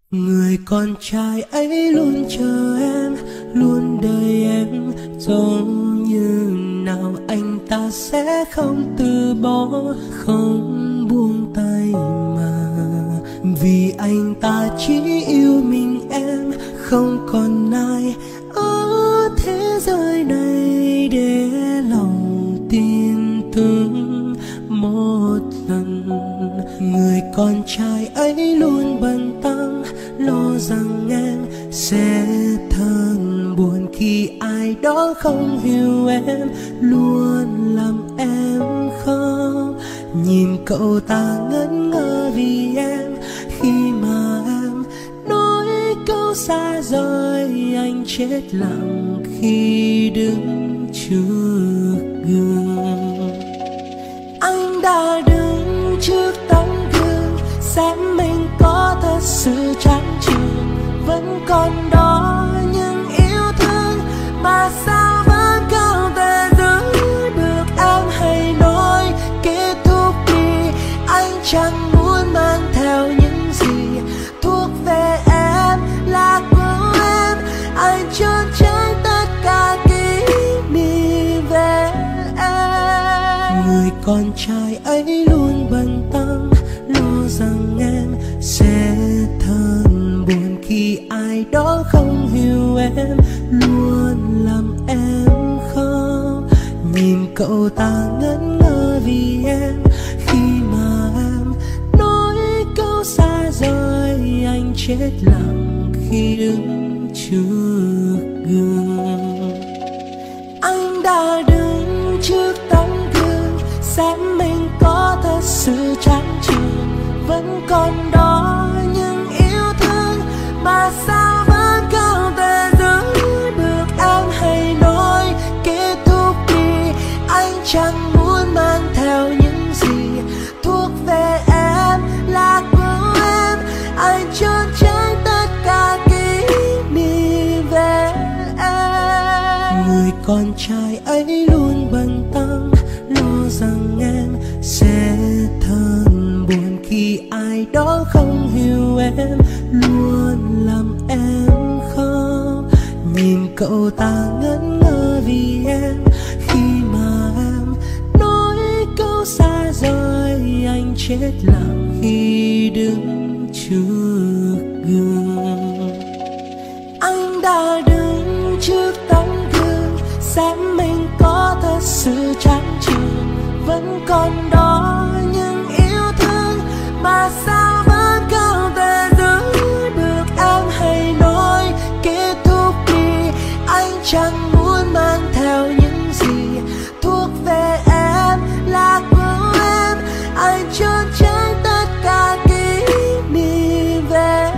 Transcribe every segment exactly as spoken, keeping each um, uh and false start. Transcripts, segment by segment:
Người con trai ấy luôn chờ em, luôn đợi em, giống như nào anh ta sẽ không từ bỏ, không buông tay mà. Vì anh ta chỉ yêu mình em, không còn ai ở thế giới này để lòng tin tưởng một lần. Người con trai ấy luôn bận tâm, lo rằng em sẽ thân buồn khi ai đó không hiểu em, luôn làm em khóc. Nhìn cậu ta ngẩn ngơ vì em, khi mà em nói câu xa rời, anh chết lặng khi đứng trước gương. Anh đã đứng trước tấm gương xem mình có thật sự chẳng chừng, vẫn còn đó những yêu thương mà sao vẫn không thể giữ được. Em hãy nói kết thúc đi, anh chẳng muốn mang theo những gì thuộc về em là của em. Anh trốn tránh tất cả kỷ niệm về em. Người con trai ấy luôn bận tâm, lo rằng em sẽ thân buồn khi ai đó không hiểu em, luôn làm em khóc. Nhìn cậu ta ngẩn ngơ vì em, khi mà em nói câu xa rời, anh chết lặng khi đứng trước gương. Anh đã đứng trước tấm gương xem mình có thật sự chẳng chừng, vẫn còn đó những yêu thương mà sao vẫn không thể giữ được. Em hãy nói kết thúc đi, anh chẳng muốn mang theo những gì thuộc về em là của em. Anh trốn tránh tất cả kỷ niệm về em. Người con trai ấy luôn bận tâm, lo rằng em sẽ thân buồn khi ai đó không hiểu em, luôn làm em khóc. Nhìn cậu ta ngẩn ngơ vì em, khi mà em nói câu xa rời, anh chết lặng khi đứng trước gương. Anh đã đứng trước tấm gương xem mình có thật sự chẳng chừng, vẫn còn đó những yêu thương mà sao vẫn không thể giữ được. Em hãy nói kết thúc đi, anh chẳng muốn mang theo những gì thuộc về em là của em. Anh trốn tránh tất cả kỷ niệm về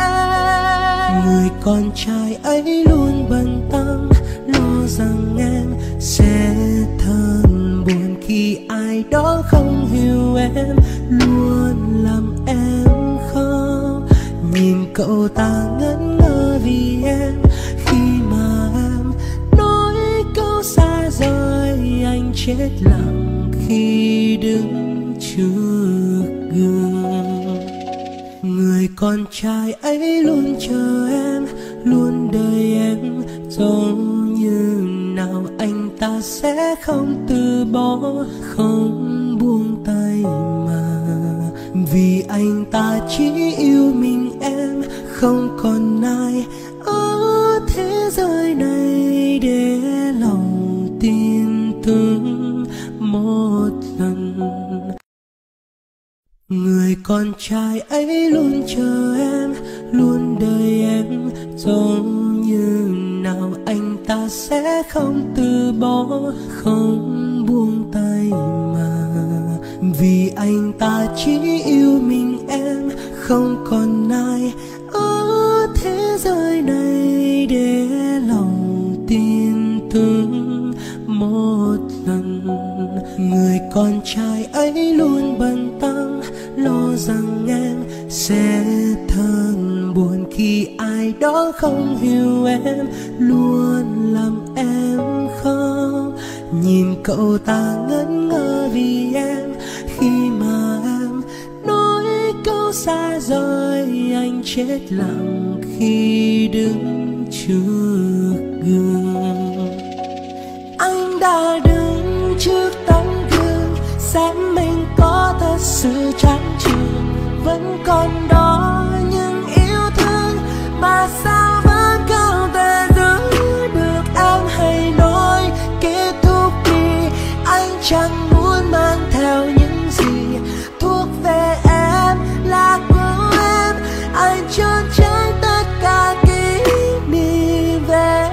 em. Người con trai ấy luôn bận tâm, lo rằng em sẽ thân buồn khi ai đó không hiểu em, luôn làm em khóc. Nhìn cậu ta ngẩn ngơ vì em, khi mà em nói câu xa rời, anh chết lặng khi đứng trước gương. Người con trai ấy luôn chờ em, luôn đợi em, giống như nào anh ta sẽ không từ bỏ, không buông tay mà. Vì anh ta chỉ yêu mình em, không còn ai ở thế giới này để lòng tin tưởng một lần. Người con trai ấy luôn chờ em, luôn đợi em, giống như nào anh ta sẽ không từ bỏ, không buông tay mà. Vì anh ta chỉ yêu mình em, không còn ai ở thế giới này để lòng tin tưởng một lần. Người con trai ấy luôn bận tâm, lo rằng em sẽ thân buồn khi ai đó không hiểu em, luôn làm em khóc. Nhìn cậu ta ngẩn ngơ vì em, khi mà em nói câu xa rời, anh chết lặng khi đứng trước gương. Anh đã đứng trước tấm gương xem mình có thật sự chẳng chừng, vẫn còn đó những yêu thương mà sao vẫn không thể giữ được. Em hãy nói kết thúc đi, anh chẳng muốn mang theo những gì thuộc về em là của em. Anh trốn tránh tất cả kỷ niệm về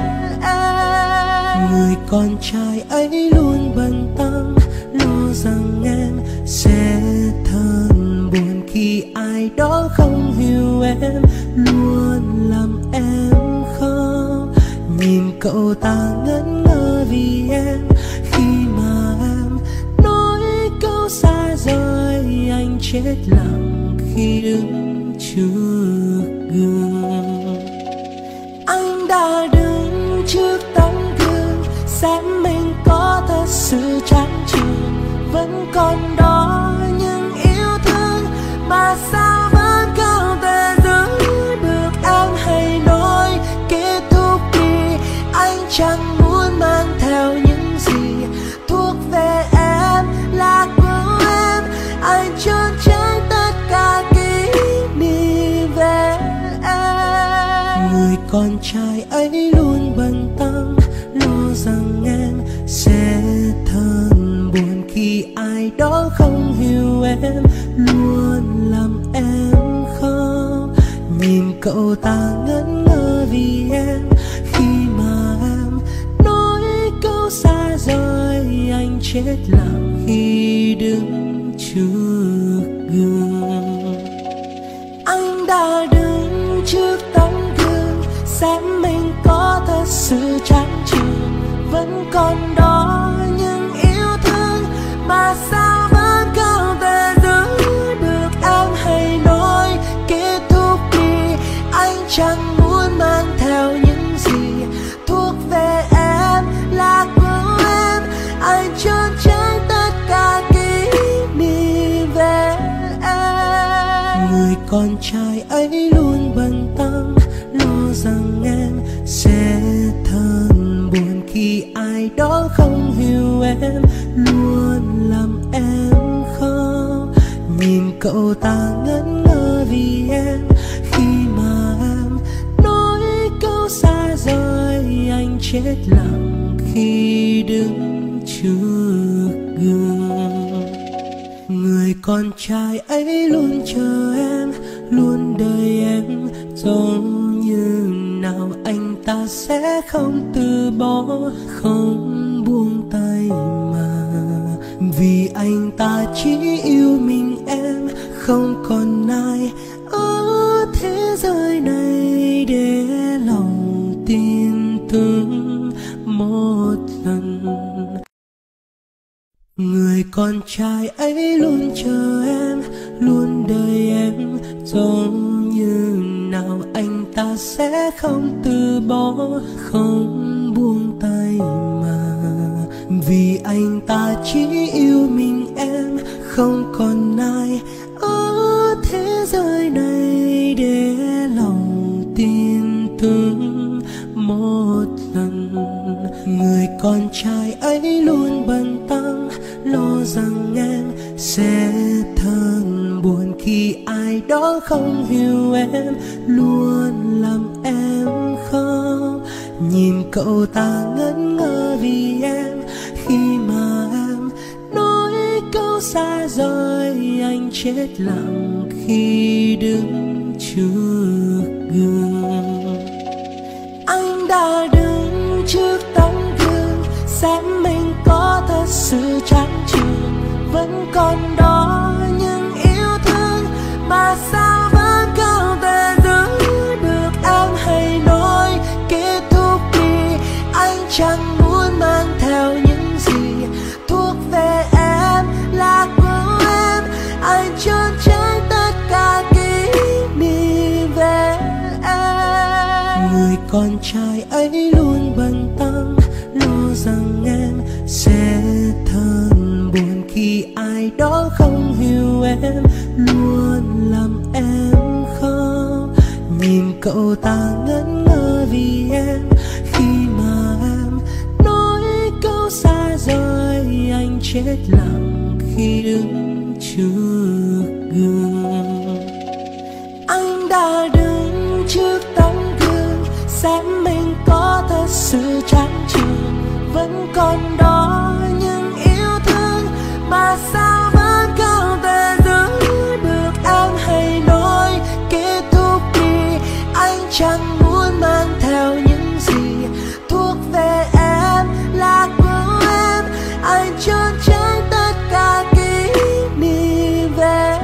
em. Người con trai ấy luôn bận tâm lo rằng em sẽ thân buồn khi ai đó không hiểu em, luôn làm em khóc. Nhìn cậu ta ngẩn ngơ vì em, khi mà em nói câu xa rời, anh chết lặng khi đứng trước gương. Anh đã đứng trước tấm gương xem mình có thật sự chẳng chừng, vẫn còn đó những yêu thương mà sao vẫn không thể giữ được. Em hãy nói kết thúc đi, anh chẳng muốn mang theo những gì thuộc về em là của em. Anh trốn tránh tất cả kỷ niệm về em. Người con trai ấy luôn bận tâm lo rằng em sẽ thân buồn khi ai đó không hiểu em, luôn làm em khóc. Nhìn cậu ta ngẩn ngơ vì em, khi mà em nói câu xa rời, anh chết lặng khi đứng trước gương. Anh đã đứng trước tấm gương xem mình có thật sự chẳng chừng, vẫn còn đó những yêu thương mà sao vẫn không thể giữ được. Em hãy nói kết thúc đi, anh chẳng muốn mang theo những gì thuộc về em là của em. Anh trốn tránh tất cả kỷ niệm về em. Người con trai ấy luôn bận tâm lo rằng em sẽ thân buồn khi ai đó không hiểu em, luôn làm em khóc. Nhìn cậu ta ngẩn ngơ vì em, khi mà em nói câu xa rời, anh chết lặng khi đứng trước gương. Người con trai ấy luôn chờ em, luôn đợi em, giống như nào anh ta sẽ không từ bỏ, không buông tay mà. Vì anh ta chỉ yêu mình em, không còn ai ở thế giới này để lòng tin tưởng một lần. Người con trai ấy luôn chờ em, luôn đợi em, giống như nào anh ta sẽ không từ bỏ, không buông tay mà. Vì anh ta chỉ yêu mình em, không còn ai ở thế giới này để lòng tin tưởng một lần. Người con trai ấy luôn bận tâm lo rằng em sẽ thân buồn khi ai đó không hiểu em, luôn làm em khóc. Nhìn cậu ta ngẩn ngơ vì em, khi mà em nói câu xa rời, anh chết lặng khi đứng trước gương. Anh đã đứng trước tấm gương xem mình có thật sự chẳng chừng, vẫn còn đó những yêu thương mà sao vẫn không thể giữ được. Em hãy nói kết thúc đi, anh chẳng muốn mang theo những gì thuộc về em là của em. Anh trốn tránh tất cả kỷ niệm về em. Người con trai ấy luôn bận tâm lo rằng em sẽ thân buồn khi ai đó không hiểu em, luôn làm em khóc. cậu ta ngẩn ngơ vì em. Khi mà em nói câu xa rồi, anh chết lặng khi đứng trước gương. Anh đã đứng trước tấm gương xem mình có thật sự chẳng chừng, vẫn còn đó những yêu thương mà sao vẫn không thể giữ được. Em hãy nói kết thúc đi, anh chẳng muốn mang theo những gì thuộc về em là của em. Anh trốn tránh tất cả kỷ niệm về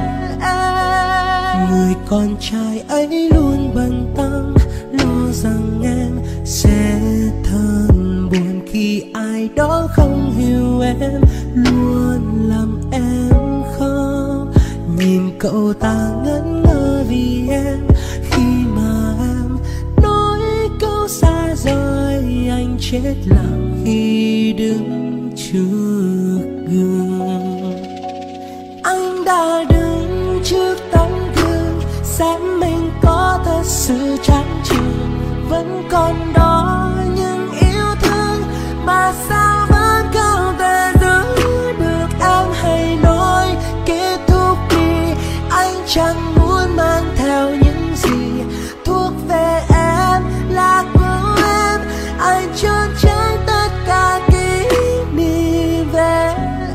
em. Người con trai ấy luôn bận tâm lo rằng em sẽ thân buồn khi ai đó không hiểu em, luôn làm em khóc. Nhìn cậu ta ngẩn ngơ vì em. Khi mà em nói câu xa rồi, anh chết lặng khi đứng trước gương. Anh đã đứng trước tấm gương xem mình có thật sự chẳng chừng, vẫn còn đó những yêu thương mà sao vẫn không thể giữ được. Em hãy nói kết thúc đi, anh chẳng muốn mang theo những gì thuộc về em là của em. Anh trốn tránh tất cả kỷ niệm về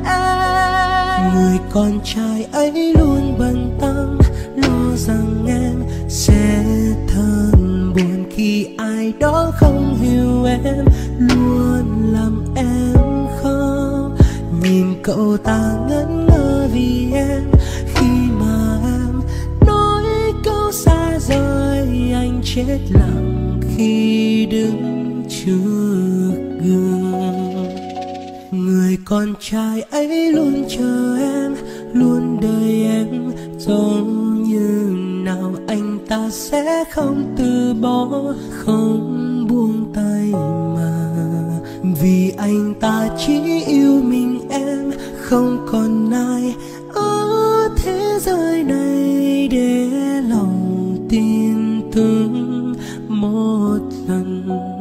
em. Người con trai ấy luôn bận tâm lo rằng em sẽ thân buồn khi ai đó không hiểu em, luôn làm em khóc. Nhìn cậu ta ngẩn ngơ vì em. Khi mà em nói câu xa rồi, anh chết lặng khi đứng trước gương. Người con trai ấy luôn chờ em, luôn đợi em, giống như nào anh ta sẽ không từ bỏ, không buông tay mà. Vì anh ta chỉ yêu mình em, không còn ai ở thế giới này để lòng tin tưởng một lần.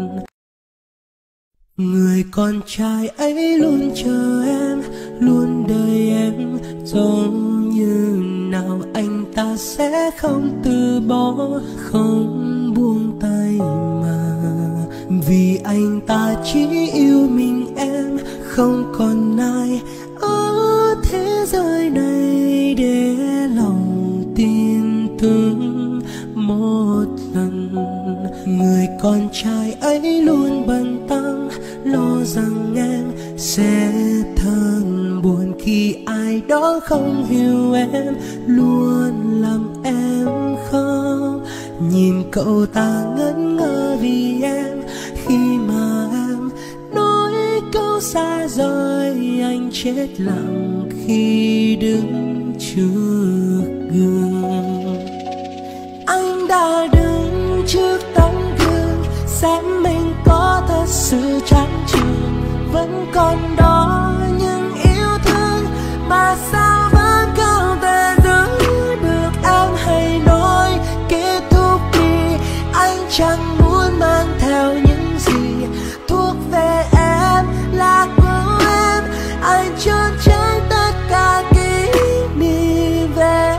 Người con trai ấy luôn chờ em, luôn đợi em, giống như nào anh ta sẽ không từ bỏ, không buông tay mà. Vì anh ta chỉ yêu mình em, không còn ai ở thế giới này để lòng tin tưởng một lần. Người con trai ấy luôn bận tâm lo rằng em sẽ thân buồn khi ai đó không hiểu em, luôn làm em khóc. Nhìn cậu ta ngẩn ngơ vì em. Khi mà em nói câu xa rồi, anh chết lặng khi đứng trước gương. Anh đã đứng trước tấm gương xem mình có thật sự chẳng chừng, vẫn còn đó những yêu thương mà sao vẫn không thể giữ được. Em hãy nói kết thúc đi, anh chẳng muốn mang theo những gì thuộc về em là của em. Anh trốn tránh tất cả kỷ niệm về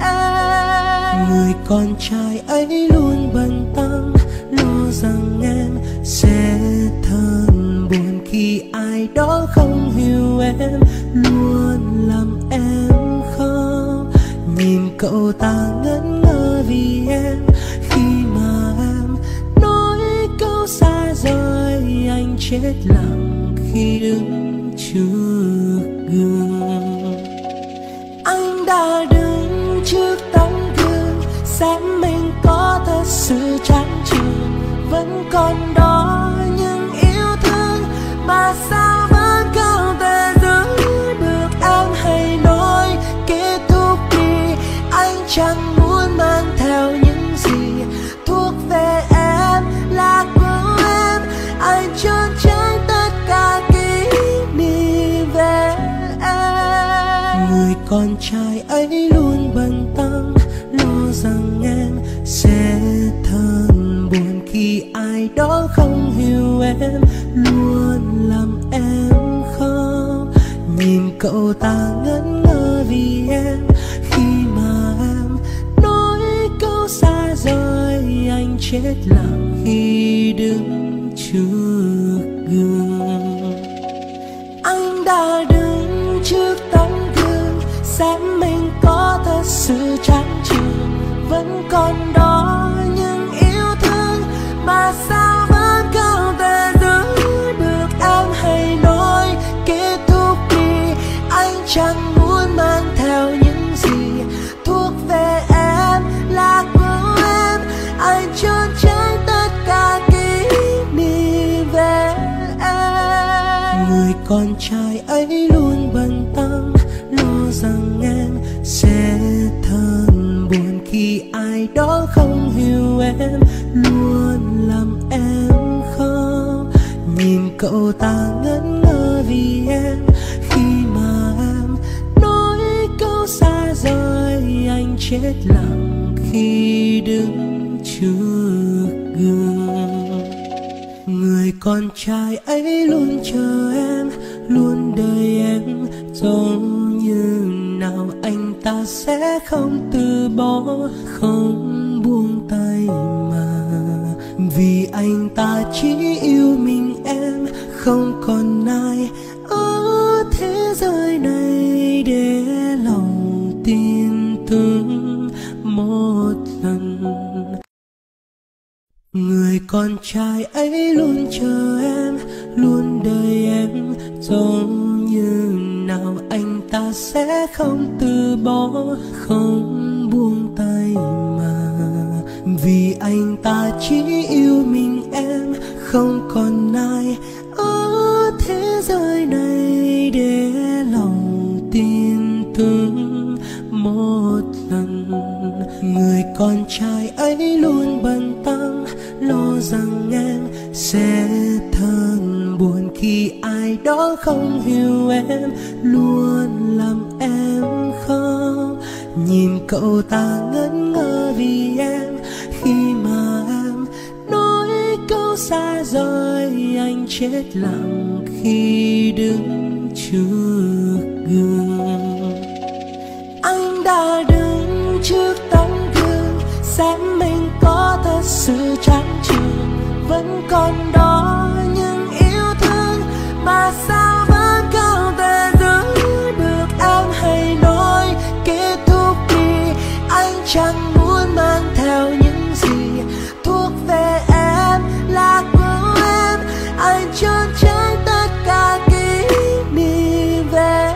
em. Người con trai ấy luôn bận tâm lo rằng em sẽ thân buồn khi ai đó không hiểu em, luôn làm em khóc. Nhìn cậu ta ngẩn ngơ vì em. Khi mà em nói câu xa rồi, anh chết lặng khi đứng trước gương. Anh đã đứng trước tấm gương xem mình có thật sự chẳng chừng, vẫn còn đó những yêu thương mà sao vẫn không thể giữ được. Em hãy nói kết thúc đi, anh chẳng muốn mang theo những gì thuộc về em là của em. Anh trốn tránh tất cả kỷ niệm về em. Người con trai ấy luôn bận tâm lo rằng em sẽ thân cậu ta ngẩn ngơ vì em. Khi mà em nói câu xa rời, anh chết lặng khi đứng trước gương. Anh đã đứng trước tấm gương xem mình có thật sự chẳng chừng, vẫn còn đó những yêu thương mà sao vẫn không thể giữ được. Em hãy nói kết thúc đi, anh chẳng muốn mang theo những gì thuộc về em là của em. Anh trốn tránh tất cả kỷ niệm về em. Người con trai ấy luôn bận tâm lo rằng em sẽ thân buồn khi ai đó không hiểu em, luôn làm em khóc. Nhìn cậu ta ngẩn ngơ vì em. Khi mà em nói câu xa rời, anh chết lặng khi đứng trước gương. Người con trai ấy luôn chờ em, luôn đợi em, giống như nào anh ta sẽ không từ bỏ, không buông tay mà. Vì anh ta chỉ yêu mình em, không còn ai ở thế giới này để lòng tin tưởng một lần. Người con trai ấy luôn chờ em, luôn đợi em, giống như nào anh ta sẽ không từ bỏ, không buông tay mà. Vì anh ta chỉ yêu mình em, không còn ai ở thế giới này để lòng tin tưởng một lần. Người con trai ấy luôn bận tâm lo rằng em sẽ thân buồn khi ai đó không hiểu em, luôn làm em khóc. Nhìn cậu ta ngẩn ngơ vì em. Khi mà em nói câu xa rời, anh chết lặng khi đứng trước gương. Anh đã đứng trước tấm gương xem mình có thật sự chẳng chừng, vẫn còn đó những yêu thương mà sao vẫn không thể giữ được. Em hãy nói kết thúc đi, anh chẳng muốn mang theo những gì thuộc về em là của em. Anh trốn tránh tất cả kỷ niệm về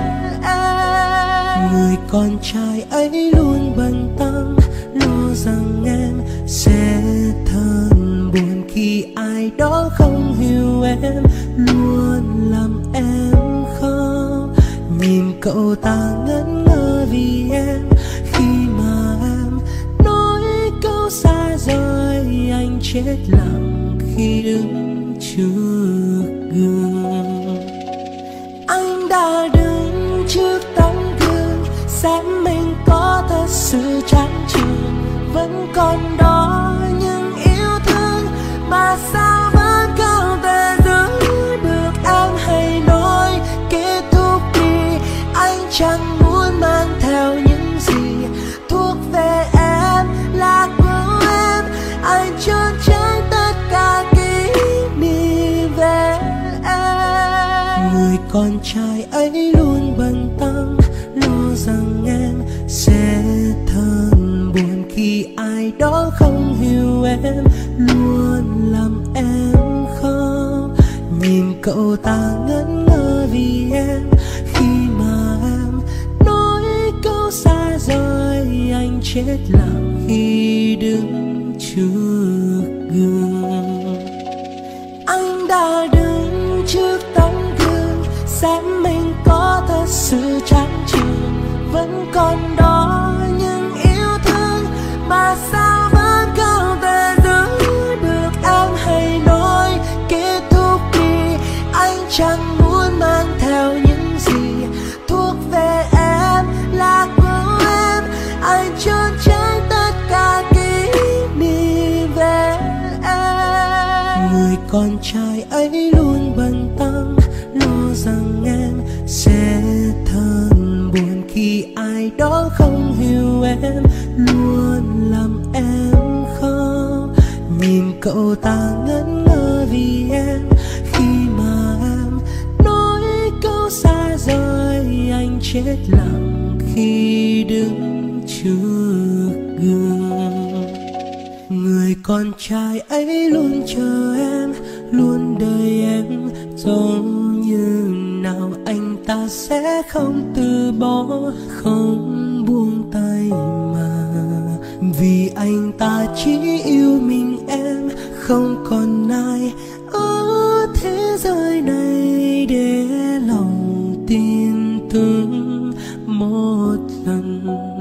em. Người con trai ấy luôn bận tâm lo rằng em sẽ thân buồn khi ai đó không hiểu em, luôn làm em khóc. Nhìn cậu ta ngẩn ngơ vì em. Khi mà em nói câu xa rời, anh chết lặng khi đứng trước gương. Anh đã đứng trước tấm gương xem mình có thật sự chẳng chừng, vẫn còn đó những yêu thương mà sao vẫn không thể giữ được. Em hãy nói kết thúc đi, anh chẳng muốn mang theo những gì thuộc về em là của em. Anh trốn tránh tất cả kỷ niệm về em. Người con trai ấy luôn bận tâm lo rằng em sẽ thân buồn khi ai đó không hiểu em, luôn làm em khóc. Nhìn cậu ta ngẩn ngơ vì em. Khi mà em nói câu xa rời, anh chết lặng khi đứng trước gương. Anh đã đứng trước tấm gương xem mình có thật sự chẳng chừng, vẫn còn đó những yêu thương mà sao vẫn không thể giữ được. Em hãy nói kết thúc đi, anh chẳng muốn mang theo những gì thuộc về em là của em. Anh trốn tránh tất cả kỷ niệm về em. Người con trai ấy luôn bận tâm lo rằng em sẽ thân buồn khi ai đó không hiểu em, luôn làm em khóc. Nhìn cậu ta ngẩn ngơ vì em, khi mà em nói câu xa rời, anh chết lặng khi đứng trước gương. Người con trai ấy luôn chờ em, luôn đợi em, giống như nào anh ta sẽ không từ bỏ, không buông tay mà. Vì anh ta chỉ yêu mình em, không còn ai ở thế giới này để lòng tin tưởng một lần.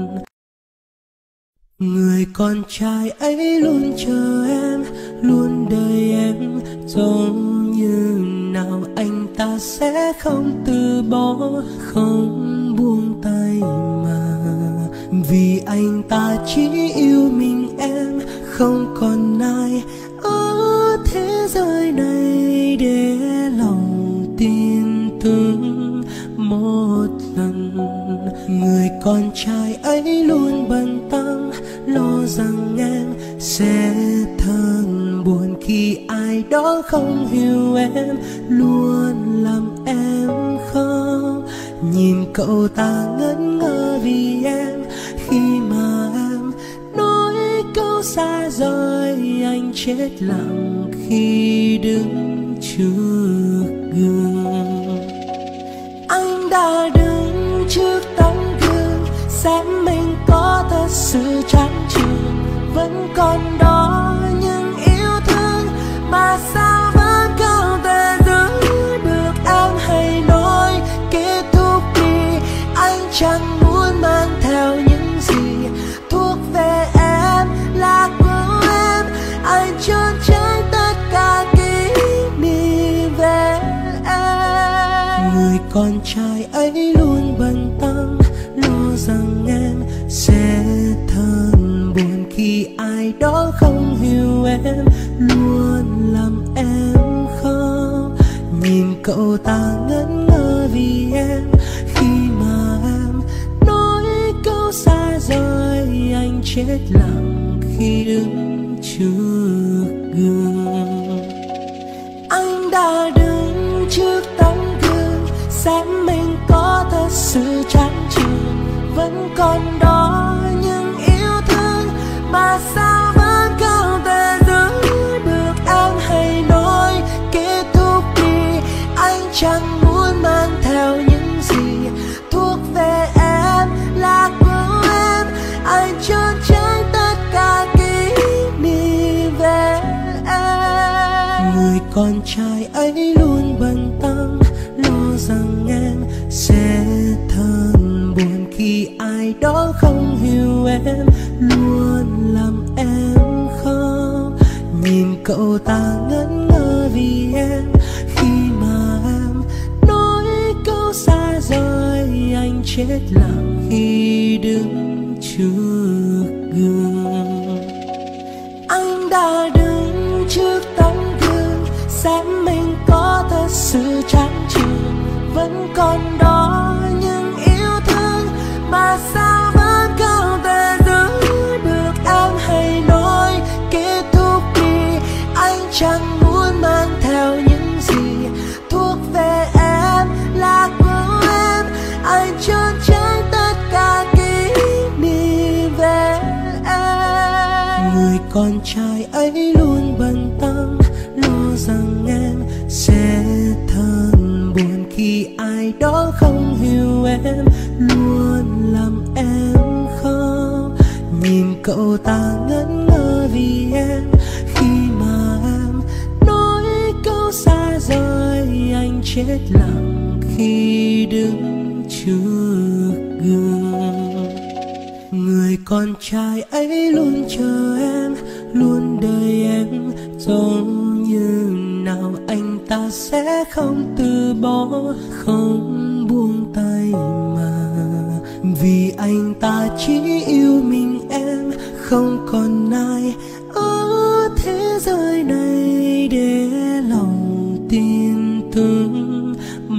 Người con trai ấy luôn chờ em, luôn đợi em, giống như nào anh ta sẽ không từ bỏ, không buông tay mà. Vì anh ta chỉ yêu mình em, không còn ai ở thế giới này để lòng tin tưởng một lần. Người con trai ấy luôn bận tâm, lo rằng em sẽ thân buồn khi ai đó không hiểu em, luôn làm em khóc. Nhìn cậu ta ngẩn ngơ vì em, khi mà em nói câu xa rời, anh chết lặng khi đứng trước gương. Anh đã đứng trước tấm gương xem mình có thật sự chẳng chừng, vẫn còn đó những yêu thương mà sao vẫn không thể giữ được. Em hãy nói kết thúc đi, anh chẳng muốn mang theo những gì thuộc về em là của em. Anh trốn tránh tất cả kỷ niệm về em. Người con trai ấy luôn bận tâm, lo rằng em sẽ thân buồn khi ai đó không hiểu em, luôn làm em khóc. Nhìn cậu ta ngẩn ngơ vì em, khi mà em nói câu xa rời, anh chết lặng khi đứng trước gương. Anh đã đứng trước tấm gương xem mình có thật sự chẳng chừng, vẫn còn đó những yêu thương mà sao vẫn không thể giữ được. Em hãy nói kết thúc đi, anh chẳng muốn mang theo những gì thuộc về em là của em. Anh trốn tránh tất cả kỷ niệm về em. Người con trai ấy luôn bận tâm, lo rằng em sẽ thân buồn khi ai đó không hiểu em, luôn làm em khóc. Nhìn cậu ta ngẩn ngơ vì em, khi mà em nói câu xa rời, anh chết lặng khi đứng trước gương. Anh đã đứng trước tấm gương xem mình có thật sự chẳng chừng, vẫn còn đó những yêu thương mà sao vẫn không thể giữ được. Em hãy nói kết thúc đi, anh chẳng muốn mang theo những gì thuộc về em là của em. Anh trốn tránh tất cả kỷ niệm về em. Người con trai ấy luôn bận tâm, lo rằng em sẽ thân buồn khi ai đó không hiểu em, luôn làm em khóc. Nhìn cậu ta ngẩn ngơ vì em, khi mà em nói câu xa rời, anh chết lặng khi đứng trước gương. Người con trai ấy luôn chờ em, luôn đợi em, giống như nào anh ta sẽ không từ bỏ, không buông tay mà. Vì anh ta chỉ yêu mình em, không còn ai ở thế giới này để lòng tin tưởng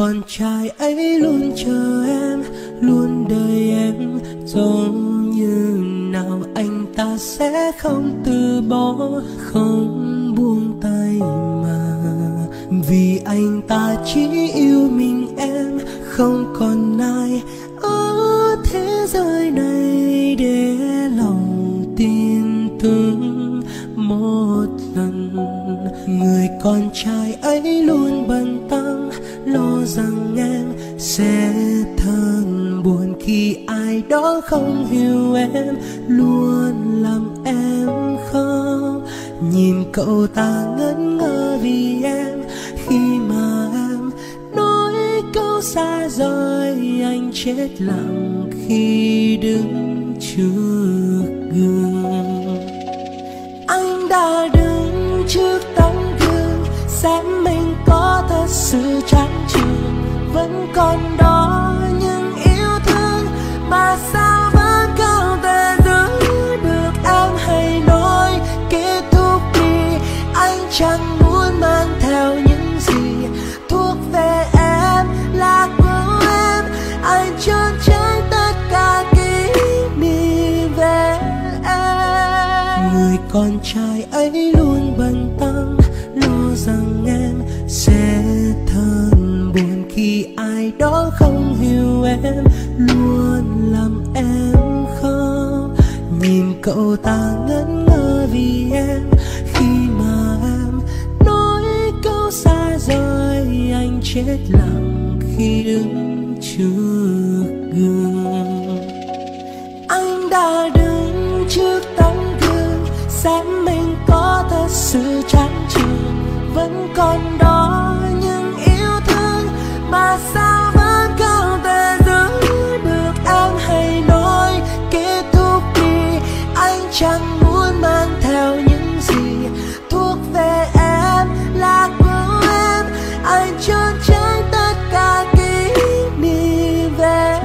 con trai ấy luôn chờ em, luôn đợi em, giống như nào anh ta sẽ không từ bỏ, không buông tay mà. Vì anh ta chỉ yêu mình em, không còn ai ở thế giới này để lòng tin tưởng một lần. Người con trai ấy luôn bận tâm, lo rằng em sẽ thân buồn khi ai đó không hiểu em, luôn làm em khóc. Nhìn cậu ta ngẩn ngơ vì em, khi mà em nói câu xa rời, anh chết lặng khi đứng trước gương. Anh đã đứng trước tấm gương xem mình có thật sự chẳng chừng, vẫn còn đó những yêu thương mà sao vẫn không thể giữ được. Em hãy nói kết thúc đi, anh chẳng muốn mang theo những gì thuộc về em là của em. Anh trốn tránh tất cả kỷ niệm về em. Người con trai ấy luôn bận tâm, lo rằng em sẽ thân buồn khi ai đó không hiểu em, luôn làm em khóc. Nhìn cậu ta ngẩn ngơ vì em, khi mà em nói câu xa rời, anh chết lặng khi đứng trước gương. Anh đã đứng trước tấm gương xem mình có thật sự chẳng chừng, vẫn còn đó những yêu thương mà sao vẫn không thể giữ được. Em hãy nói kết thúc đi, anh chẳng muốn mang theo những gì thuộc về em là của em. Anh trốn tránh tất cả kỷ niệm về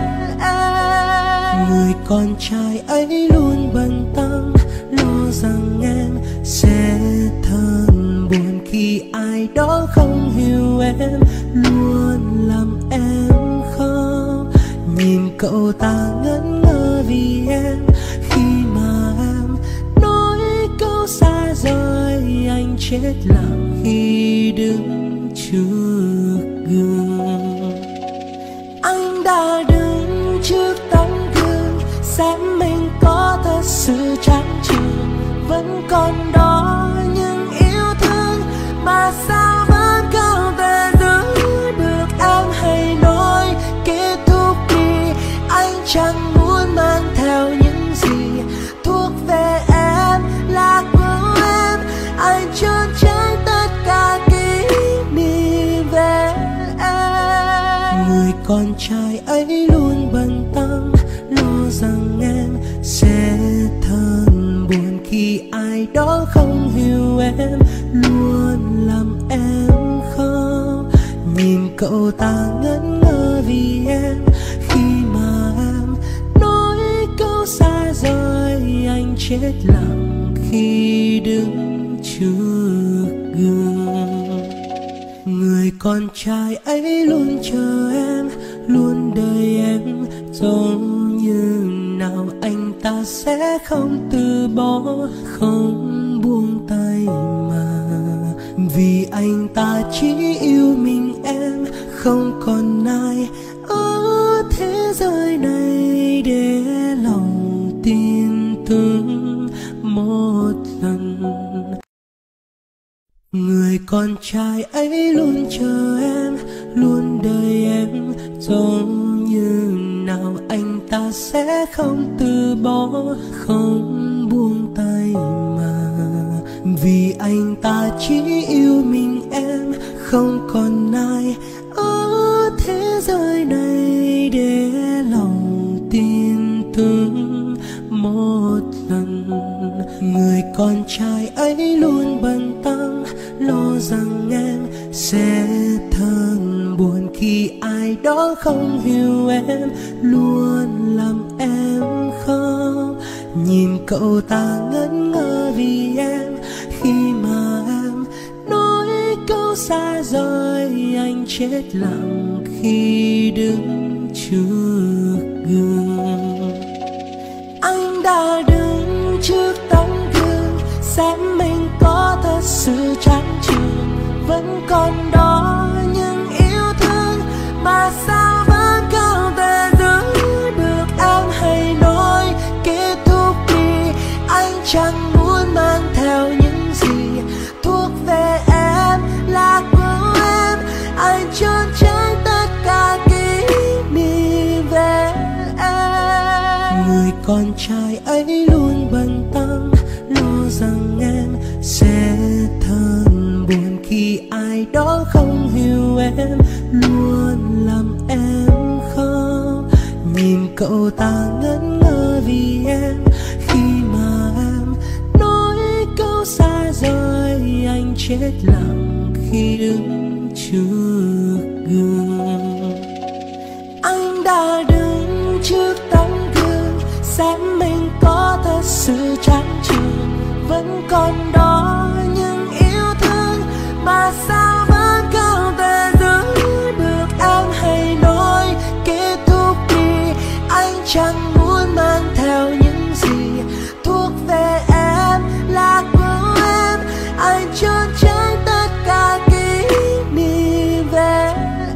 em. Người con trai ấy luôn bận tâm, lo rằng em sẽ thân buồn khi ai đó không hiểu em, luôn làm em khóc. Nhìn cậu ta ngẩn ngơ vì em, khi mà em nói câu xa rời, anh chết lặng khi đứng trước gương. Anh đã đứng trước tấm gương xem mình có thật sự chẳng chừng, vẫn còn đó những yêu thương mà sao vẫn không thể giữ được. Em hãy nói kết thúc đi, anh chẳng muốn mang theo những gì thuộc về em là của em. Anh trốn tránh tất cả kỷ niệm về em. Người con trai ấy luôn bận tâm, lo rằng em sẽ thân buồn khi ai đó không hiểu em, luôn làm em khóc. Nhìn cậu ta ngẩn ngơ vì em, khi mà em nói câu xa rời, anh chết lặng khi đứng trước gương. Người con trai ấy luôn chờ em, luôn đợi em, giống như nào anh ta sẽ không từ bỏ, không buông tay mà. Vì anh ta chỉ yêu mình em, không còn ai ở thế giới này để lòng tin tưởng một lần. Người con trai ấy luôn chờ em, luôn đợi em, giống như nào anh ta sẽ không từ bỏ, không buông tay mà. Vì anh ta chỉ yêu mình em, không còn ai ở thế giới này để lòng tin tưởng một lần. Người con trai ấy luôn bận tâm, lo rằng em sẽ thân buồn khi ai đó không hiểu em, luôn làm em khóc. Nhìn cậu ta ngẩn ngơ vì em, khi mà em nói câu cứu xa rồi anh chết lặng khi đứng trước gương. Anh đã đứng trước tấm gương xem mình có thật sự chán trường, vẫn còn đó những yêu thương mà sao vẫn không thể giữ được. Em hãy nói kết thúc đi, anh chẳng muốn mang theo những gì thuộc về em là của em. Anh trốn tránh tất cả kỷ niệm về em. Người con trai ấy luôn bận tâm lo rằng em sẽ thân buồn khi ai đó không hiểu em, luôn làm em khóc. Nhìn cậu ta ngẩn ngơ vì em khi mà em nói câu xa rồi anh chết lặng khi đứng trước gương. Anh đã đứng trước tấm gương xem mình có thật sự chán trường, vẫn còn đó những yêu thương mà sao vẫn không thể giữ được. Em hãy nói kết thúc đi, anh chẳng muốn mang theo những gì thuộc về em là của em. Anh trốn tránh tất cả kỷ niệm về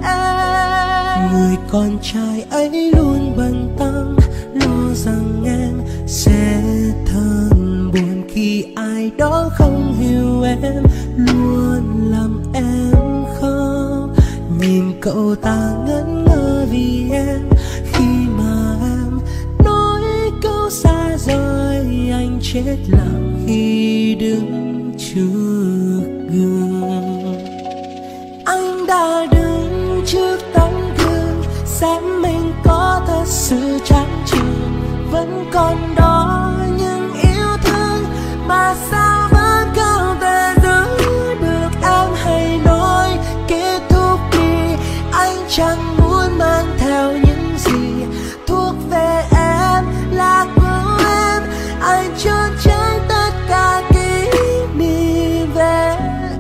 em. Người con trai ấy luôn bận tâm lo rằng em sẽ thân buồn khi ai đó không hiểu em, luôn làm em khóc. Nhìn cậu ta ngẩn ngơ vì em khi mà em nói câu xa rồi anh chết lặng khi đứng trước gương. Anh đã đứng trước tấm gương xem mình có thật sự chán trường, vẫn còn đó những yêu thương mà sao vẫn không thể giữ được. Em hãy nói kết thúc đi, anh chẳng muốn mang theo những gì thuộc về em là của em. Anh trốn tránh tất cả kỷ niệm về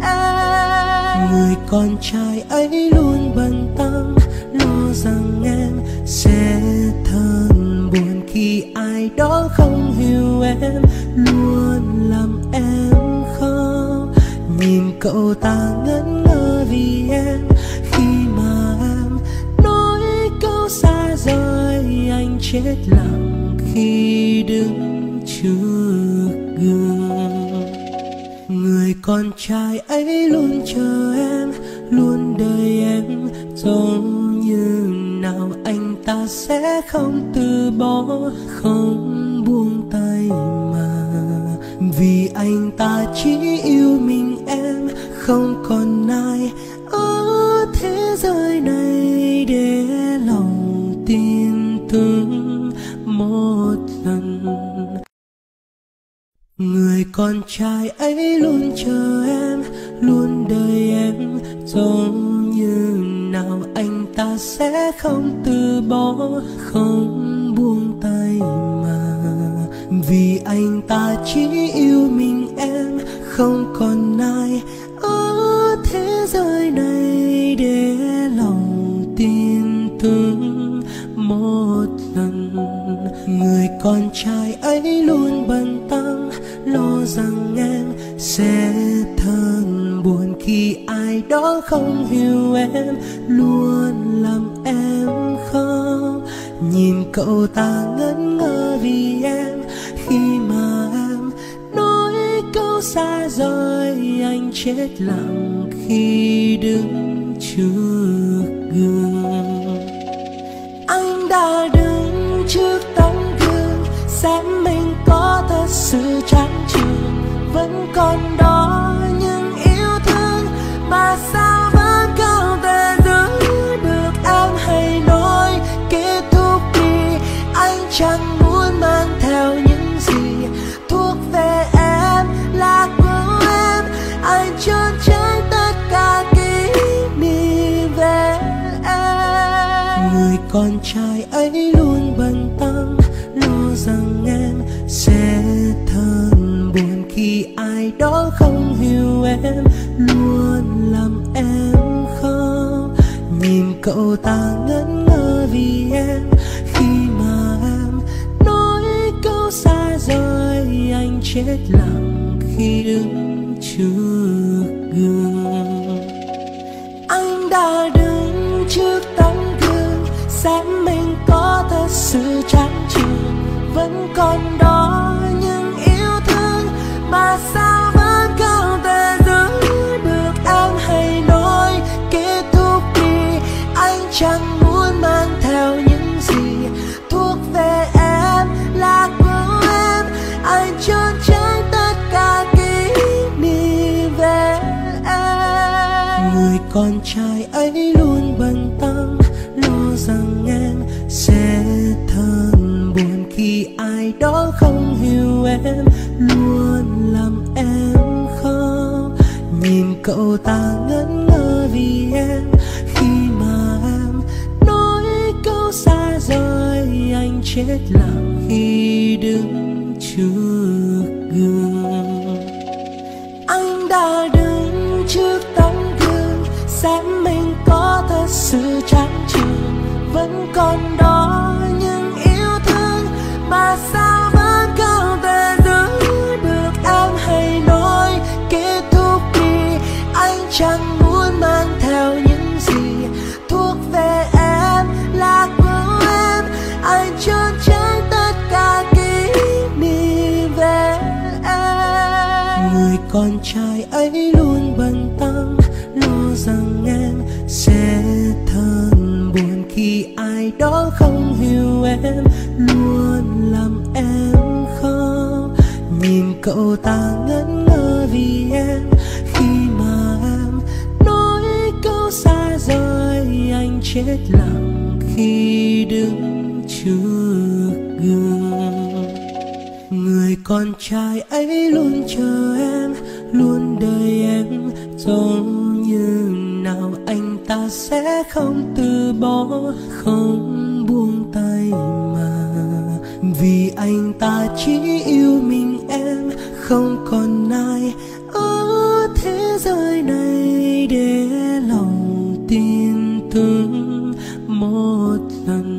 em. Người con trai ấy luôn bận tâm lo rằng em sẽ thân buồn khi ai đó không hiểu em, luôn làm em khóc. Nhìn cậu ta ngẩn ngơ vì em khi mà em nói câu xa rồi anh chết lặng khi đứng trước gương. Người con trai ấy luôn chờ em, luôn đợi em, giống như nào anh ta sẽ không từ bỏ, không buông tay mà. Vì anh ta chỉ yêu mình em, không còn ai ở thế giới này để lòng tin tưởng một lần. Người con trai ấy luôn chờ em, luôn đợi em, giống như nào anh ta sẽ không từ bỏ, không buông tay mà. Vì anh ta chỉ yêu mình em, không còn ai ở thế giới này để lòng tin tưởng một lần. Người con trai ấy luôn bận tâm lo rằng em sẽ thân buồn khi ai đó không hiểu em, luôn làm em khóc. Nhìn cậu ta ngẩn ngơ vì em khi mà em nói câu xa rồi anh chết lặng khi đứng trước gương. Anh đã đứng trước tấm gương xem mình có thật sự chán trường, vẫn còn đó những yêu thương mà sao vẫn không thể giữ được. Em hãy nói kết thúc đi, anh chẳng muốn mang theo những gì thuộc về em là của em. Anh trốn tránh tất cả kỷ niệm về em. Người con trai ấy luôn bận tâm lo rằng em sẽ thân buồn khi ai đó không hiểu em, luôn làm cậu ta ngẩn ngơ vì em. Khi mà em nói câu xa rồi, anh chết lặng khi đứng trước gương. Anh đã đứng trước tấm gương xem mình có thật sự chẳng chừng, vẫn còn đó những yêu thương mà sao vẫn không thể giữ được. Em hãy nói kết thúc đi, anh chẳng muốn mang theo những gì thuộc về em là của em. Anh trốn tránh tất cả kỷ niệm về em. Người con trai ấy luôn bận tâm lo rằng em sẽ thân buồn khi ai đó không hiểu em, luôn làm em khóc. Nhìn cậu ta ngẩn ngơ vì em. Khi mà em nói câu xa rồi, anh chết lặng khi đứng trước gương. Anh đã đứng trước tấm gương xem mình có thật sự chẳng chừng, vẫn còn đó những yêu thương mà sao vẫn không thể giữ được. Em hãy nói kết thúc đi, anh chẳng muốn mang theo những gì thuộc về em là của em. Anh trốn tránh tất cả kỷ niệm về em. Người con trai ấy luôn bận tâm lo rằng em sẽ thân buồn khi ai đó không hiểu em, luôn làm em khóc. Nhìn cậu ta ngẩn ngơ vì em. Khi mà em nói câu xa rồi, anh chết lặng khi đứng trước gương. Người con trai ấy luôn chờ em, luôn đợi em, giống như nào anh ta sẽ không từ bỏ, không buông tay mà. Vì anh ta chỉ yêu mình em, không còn ai ở thế giới này để lòng tin tưởng một lần.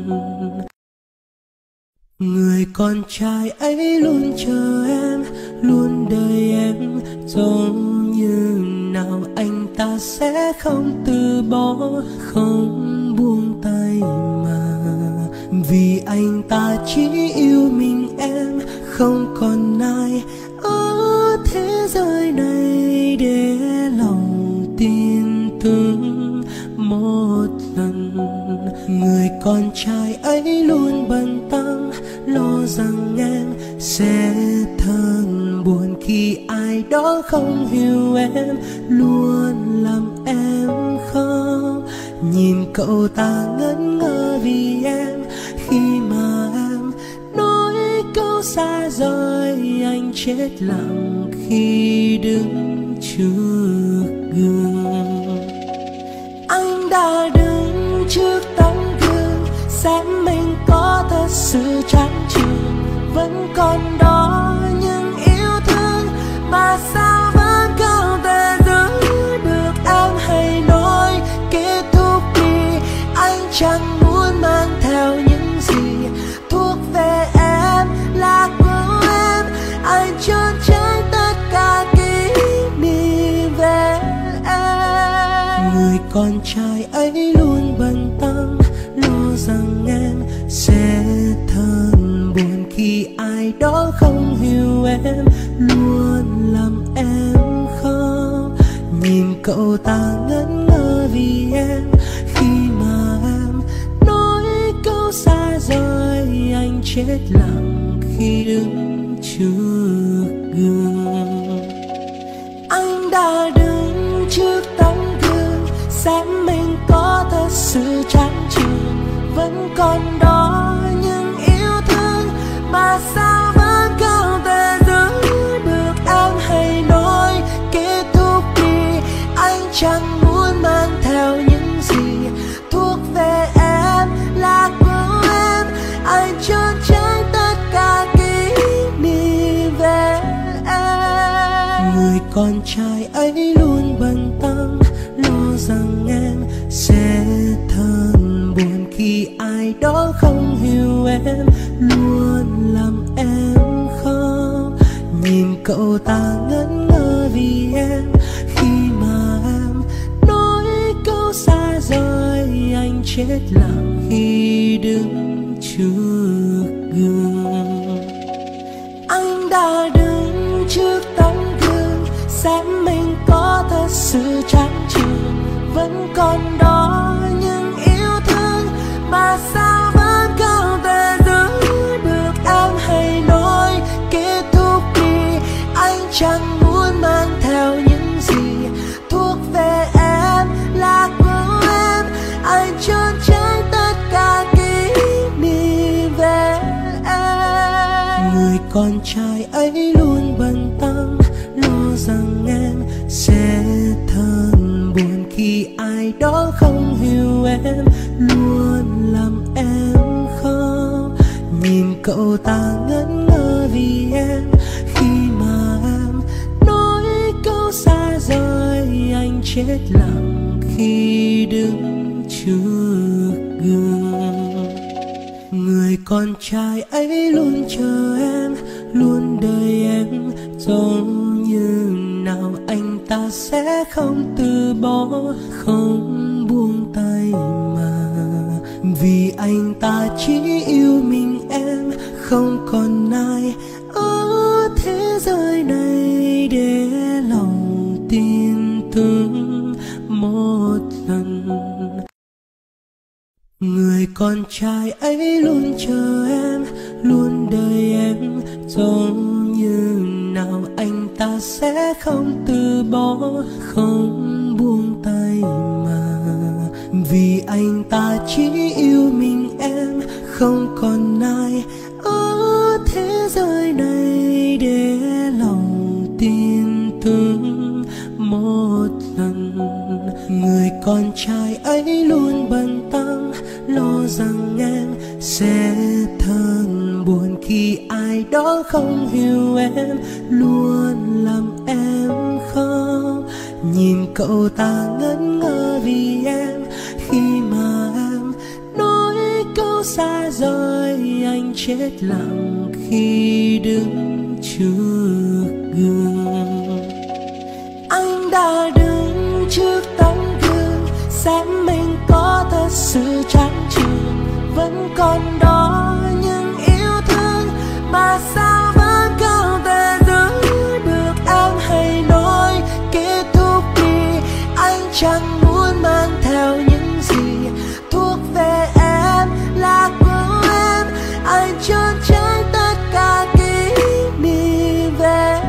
Người con trai ấy luôn chờ em, luôn đợi em, giống như nào anh ta sẽ không từ bỏ, không buông tay mà. Vì anh ta chỉ yêu mình em, không còn ai ở thế giới này để lòng tin tưởng một lần. Người con trai ấy luôn bận tâm lo rằng em sẽ thân buồn khi ai đó không hiểu em, luôn làm em khóc. Nhìn cậu ta ngẩn ngơ vì em. Khi mà em nói câu xa rồi, anh chết lặng khi đứng trước gương. Anh đã đứng trước tấm gương xem mình có thật sự chẳng chừng, vẫn còn đó những yêu thương mà sao vẫn không thể giữ được. Em hãy nói kết thúc đi, anh chẳng muốn mang theo những gì thuộc về em là của em. Anh trốn tránh tất cả kỷ niệm về em. Người con trai ấy luôn bận tâm lo rằng em sẽ thân buồn khi ai đó không hiểu em, luôn làm em khóc. Nhìn cậu ta ngẩn ngơ vì em. Khi mà em nói câu xa rồi, anh chết lặng khi đứng trước gương. Anh đã đứng trước tấm gương xem mình có thật sự chẳng chừng, vẫn còn đó những yêu thương mà sao vẫn không thể giữ được. Em hãy nói kết thúc đi, anh chẳng muốn mang theo những gì thuộc về em là của em. Anh trốn tránh tất cả kỷ niệm về em. Người con trai ấy luôn bận tâm lo rằng em sẽ thân ai đó không hiểu em, luôn làm em khóc. Nhìn cậu ta ngẩn ngơ vì em, khi mà em nói câu xa rời, anh chết lặng khi đứng trước gương. Anh đã đứng trước tấm gương xem mình có thật sự chẳng chừng, vẫn còn đó những yêu thương mà sao vẫn không thể giữ được. Em hãy nói kết thúc đi, anh chẳng muốn mang theo những gì thuộc về em là của em. Anh trốn tránh tất cả kỷ niệm về em. Người con trai ấy luôn bận tâm lo rằng em sẽ thân buồn khi ai đó không hiểu em, luôn làm em khóc. Nhìn cậu ta ngẩn ngơ vì em, khi mà em nói câu xa rời, anh chết lặng khi đứng trước gương. Người con trai ấy luôn chờ em, luôn đợi em, giống như nào anh ta sẽ không từ bỏ, không buông tay mà. Vì anh ta chỉ yêu mình em, không còn ai ở thế giới này để lòng tin tưởng một lần. Người con trai ấy luôn chờ em, luôn đợi em, giống như nào anh ta sẽ không từ bỏ, không buông tay mà. Vì anh ta chỉ yêu mình em, không còn ai ở thế giới này để lòng tin tưởng một lần. Người con trai ấy luôn bận tâm lo rằng em sẽ thân buồn khi ai đó không hiểu em, luôn làm em khóc. Nhìn cậu ta ngẩn ngơ vì em, khi mà em nói câu xa rời, anh chết lặng khi đứng trước gương. Anh đã đứng trước tấm gương xem mình có thật sự chẳng chừng, vẫn còn đó những yêu thương mà sao vẫn không thể giữ được. Em hãy nói kết thúc đi, anh chẳng muốn mang theo những gì thuộc về em là của em. Anh trốn tránh tất cả kỷ niệm về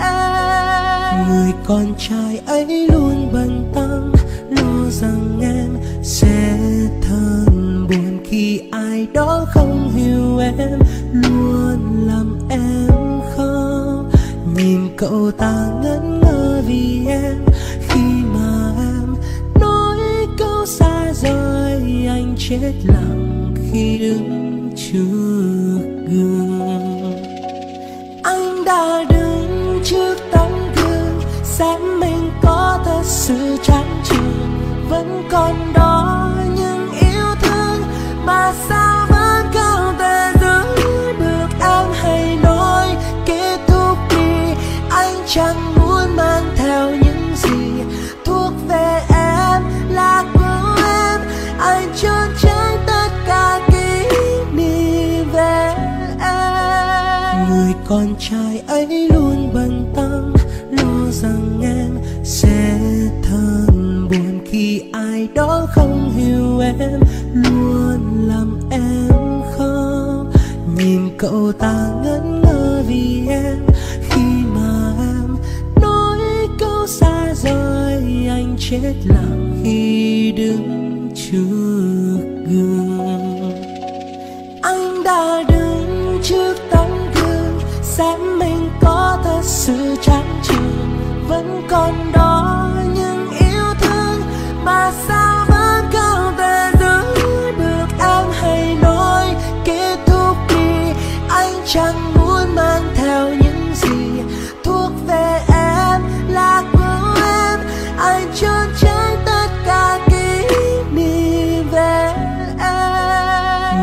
em. Người con trai ấy luôn bận tâm lo rằng em sẽ thân buồn khi ai đó không hiểu em, luôn làm em khóc. Nhìn cậu ta ngẩn ngơ vì em, khi mà em nói câu xa rời, anh chết lặng khi đứng trước gương. Anh đã đứng trước tấm gương xem mình có thật sự chẳng chừng, vẫn còn đó những yêu thương mà sao vẫn không thể giữ được. Em hãy nói kết thúc đi, anh chẳng muốn mang theo những gì thuộc về em là của em. Anh trốn tránh tất cả kỷ niệm về em. Người con trai ấy luôn bận tâm lo rằng em sẽ thân buồn khi ai đó không hiểu em, luôn làm em khóc. Nhìn cậu ta ngẩn ngơ vì em, khi mà em nói câu xa rời, anh chết lặng khi đứng trước gương. Anh đã đứng trước tấm gương xem mình có thật sự chẳng chừng, vẫn còn đó những yêu thương mà sao vẫn không thể giữ được. Em hãy nói kết thúc đi, anh chẳng muốn mang theo những gì thuộc về em là của em. Anh trốn tránh tất cả kỷ niệm về em.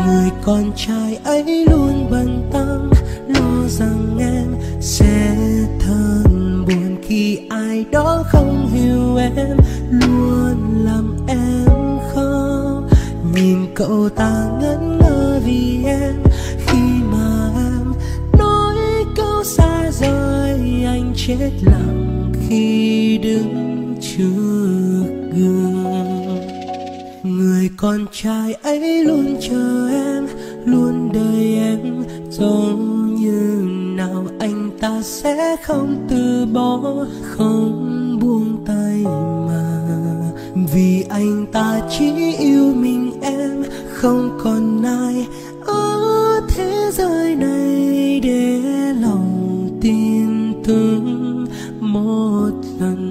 trai ấy luôn bận tâm lo rằng em sẽ thân buồn khi ai đó không hiểu em, luôn làm em khóc. Nhìn cậu ta ngẩn ngơ vì em, khi mà em nói câu xa rời anh chết lặng khi đứng trước gương. Người con trai ấy luôn chờ em, luôn đợi em, giống như nào anh ta sẽ không từ bỏ, không buông tay mà. Vì anh ta chỉ yêu mình em, không còn ai ở thế giới này để lòng tin tưởng một lần.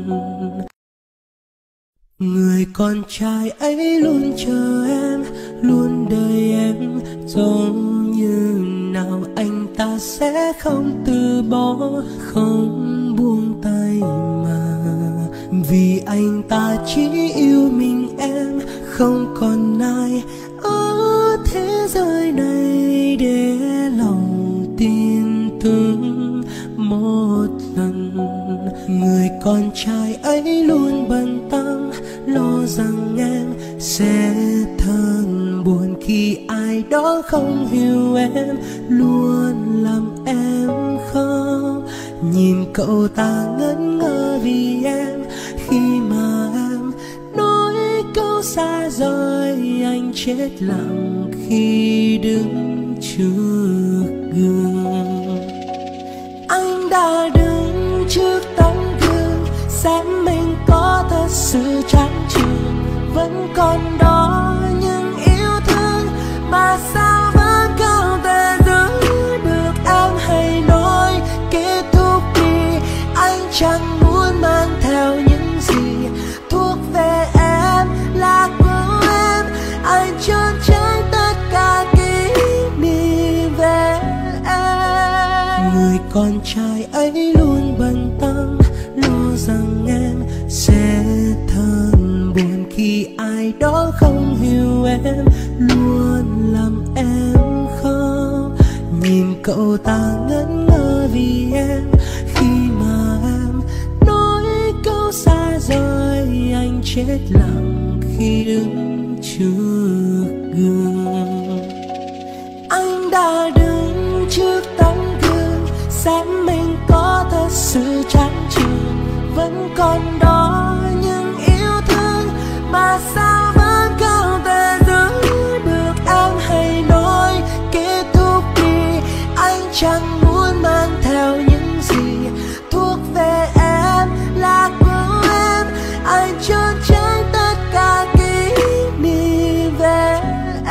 Người con trai ấy luôn chờ em, luôn đợi em, giống như nào anh ta sẽ không từ bỏ, không buông tay mà. Vì anh ta chỉ yêu mình em, không còn ai ở thế giới này để lòng tin tưởng một lần. Người con trai ấy luôn bận tâm lo rằng em sẽ thân buồn khi ai đó không hiểu em, luôn làm em khóc. Nhìn cậu ta ngẩn ngơ vì em, khi mà em nói câu xa rời anh chết lặng khi đứng trước gương. Anh đã đứng trước tấm gương xem mình có thật sự chẳng chừng, vẫn còn đó những yêu thương mà sao vẫn không thể giữ được. Em hãy nói kết thúc đi, anh chẳng muốn mang theo những gì thuộc về em là của em. Anh trốn tránh tất cả kỷ niệm về em. Người con trai ấy luôn bận tâm lo rằng em sẽ thân buồn khi ai đó không hiểu em, luôn làm em khóc. Nhìn cậu ta ngẩn ngơ vì em, khi mà em nói câu xa rời anh chết lặng khi đứng trước gương. Anh đã đứng trước tấm gương xem mình có thật sự chẳng chừng, vẫn còn đó những yêu thương mà sao vẫn không thể giữ được. Em hãy nói kết thúc đi, anh chẳng muốn mang theo những gì thuộc về em là của em. Anh trốn tránh tất cả kỷ niệm về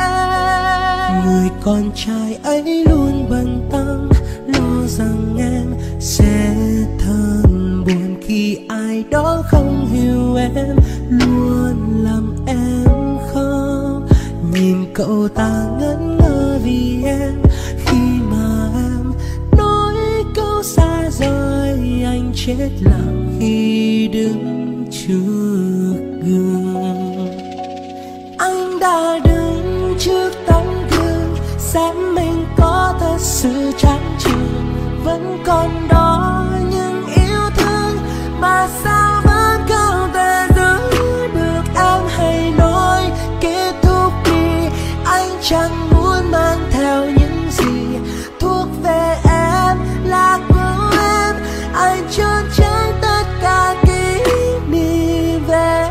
em. Người con trai ấy luôn bận tâm lo rằng em sẽ thân buồn khi ai đó không hiểu em, luôn làm em khóc. Nhìn cậu ta ngẩn ngơ vì em, khi mà em nói câu xa rời anh chết lặng khi đứng trước gương. Anh đã đứng trước tấm gương xem mình có thật sự chẳng chừng, vẫn còn đó những yêu thương mà sao vẫn không thể giữ được. Em hãy nói kết thúc đi, anh chẳng muốn mang theo những gì thuộc về em là của em. Anh trốn tránh tất cả kỷ niệm về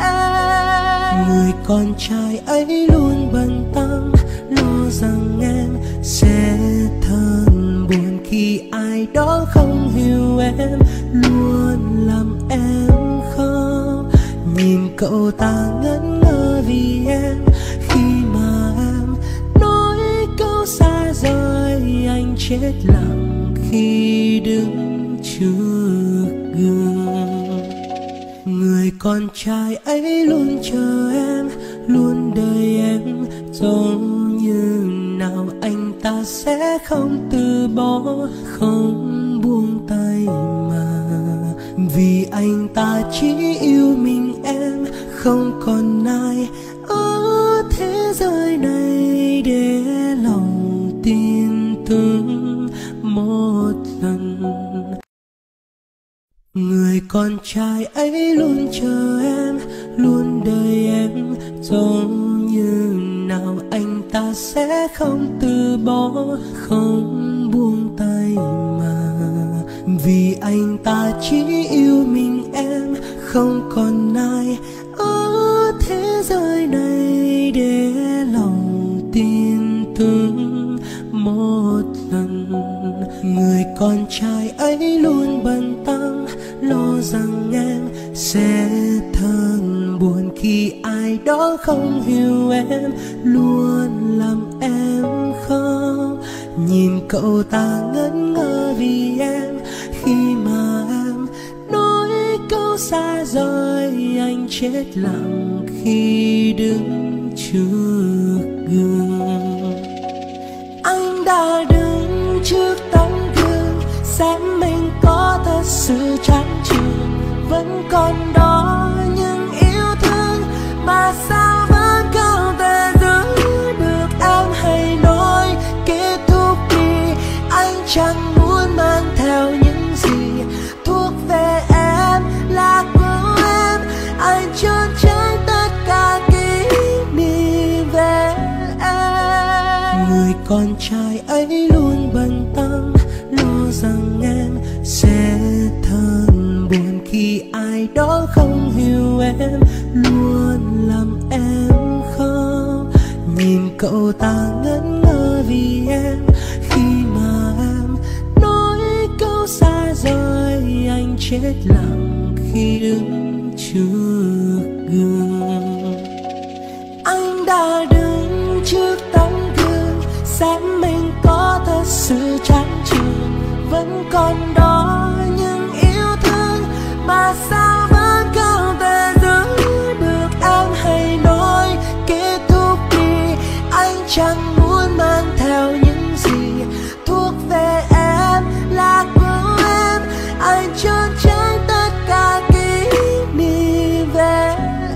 em. Người con trai ấy luôn bận tâm lo rằng em sẽ thân buồn khi ai đó không hiểu em, luôn làm em khóc. Nhìn cậu ta ngẩn ngơ vì em, khi mà em nói câu xa rời anh chết lặng khi đứng trước gương. Người con trai ấy luôn chờ em, luôn đợi em, giống như nào anh ta sẽ không từ bỏ, không buông tay mà. Vì anh ta chỉ yêu mình em, không còn ai ở thế giới này để lòng một lần. Người con trai ấy luôn chờ em, luôn đợi em, giống như nào anh ta sẽ không từ bỏ, không buông tay mà. Vì anh ta chỉ yêu mình em, không còn ai ở thế giới này để lòng tin tưởng một lần. Người con trai ấy luôn bận tâm, lo rằng em sẽ thân buồn khi ai đó không hiểu em, luôn làm em khóc. Nhìn cậu ta ngẩn ngơ vì em, khi mà em nói câu xa rời, anh chết lặng khi đứng trước gương. Anh đã đứng trước tấm gương xem mình có thật sự chẳng chừng, vẫn còn đó những yêu thương mà sao vẫn không thể giữ được. Em hãy nói kết thúc đi, anh chẳng muốn mang theo những gì thuộc về em là của em. Anh trốn tránh tất cả kỷ niệm về em. Người con trai ấy luôn bận tâm, lo rằng em sẽ thân buồn khi ai đó không hiểu em, luôn làm em khóc. Nhìn cậu ta ngẩn ngơ vì em, khi mà em nói câu xa rời, anh chết lặng khi đứng trước gương. Anh đã đứng trước tấm gương xem mình có thật sự chẳng chừng, vẫn còn đó những yêu thương mà sao vẫn không thể giữ được. Em hãy nói kết thúc đi, anh chẳng muốn mang theo những gì thuộc về em là của em. Anh trốn tránh tất cả kỷ niệm về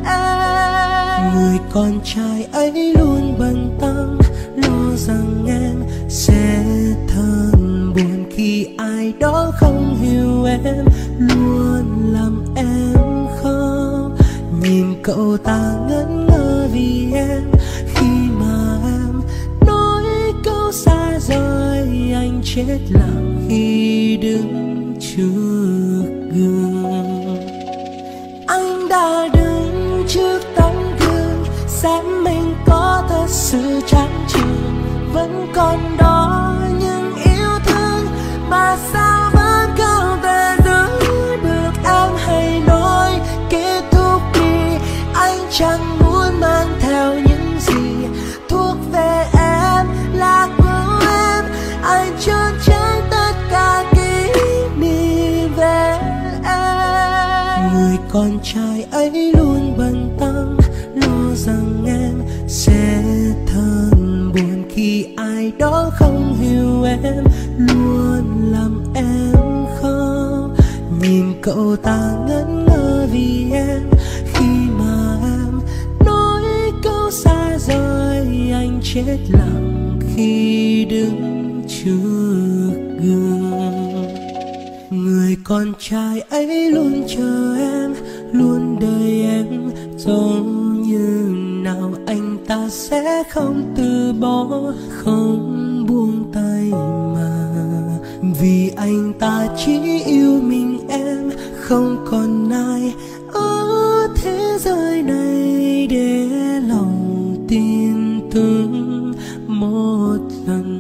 em. Người con trai ấy luôn bận tâm, lo rằng em sẽ thân buồn khi ai đó không hiểu em, luôn làm em khóc. Nhìn cậu ta ngẩn ngơ vì em, khi mà em nói câu xa rời, anh chết lặng khi đứng trước gương. Anh đã đứng trước tấm gương xem mình có thật sự chẳng chừng, vẫn còn đó những yêu thương mà sao vẫn không thể giữ được. Em hãy nói kết thúc đi, anh chẳng muốn mang theo những gì thuộc về em là của em. Anh trốn tránh tất cả kỷ niệm về em. Người con trai ấy luôn bận tâm, lo rằng em sẽ thân buồn khi ai đó không hiểu em, luôn làm em khóc. Nhìn cậu ta ngẩn ngơ vì em, khi mà em nói câu xa rời, anh chết lặng khi đứng trước gương. Người con trai ấy luôn chờ em, luôn đợi em, giống như nào anh ta sẽ không từ bỏ, không buông tay mà. Vì anh ta chỉ yêu mình em, không còn ai ở thế giới này để lòng tin tưởng một lần.